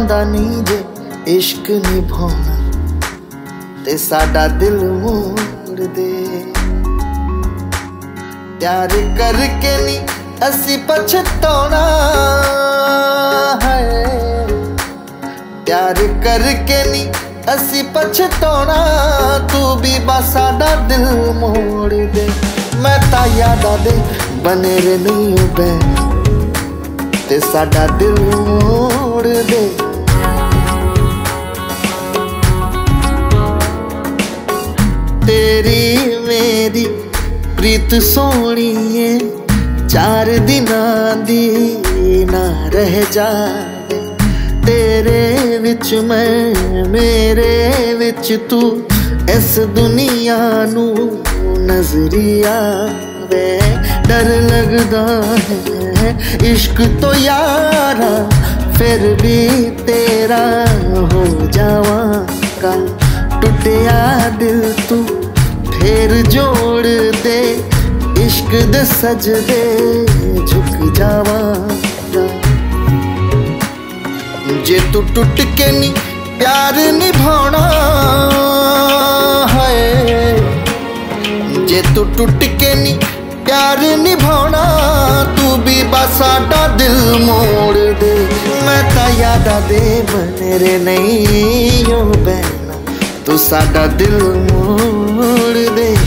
आंदा नहीं जे इश्क निभाना ते साडा दिल मोड़ दे। प्यार करके नी असी पछताना है, प्यार करके नी असी पछताना, तू भी बस साडा दिल मोड़ दे। मैं ता यादा दे बने रे नहीं बे ते साडा दिल मोड़ दे। तेरी मेरी प्रीत सोहणीए 4 दिनां दी ना रह जावे। तेरे विच मैं मेरे विच तू इस दुनिया नू नजरी आवे। डर लगदा है इश्क तो यारा फिर भी तेरा हो जावांगा। टुटिया दिल तू फिर जोड़ दे, इश्क दे सजदे झुक जावांगा। जे तू टुट के नी प्यार निभाना है, जे तू टुट के नी प्यार निभाना, तू भी बस साडा दिल मोड़ दे। मैं ता यादा दे बने रे नहीं हो बहना, तू साडा दिल मोड़ दे।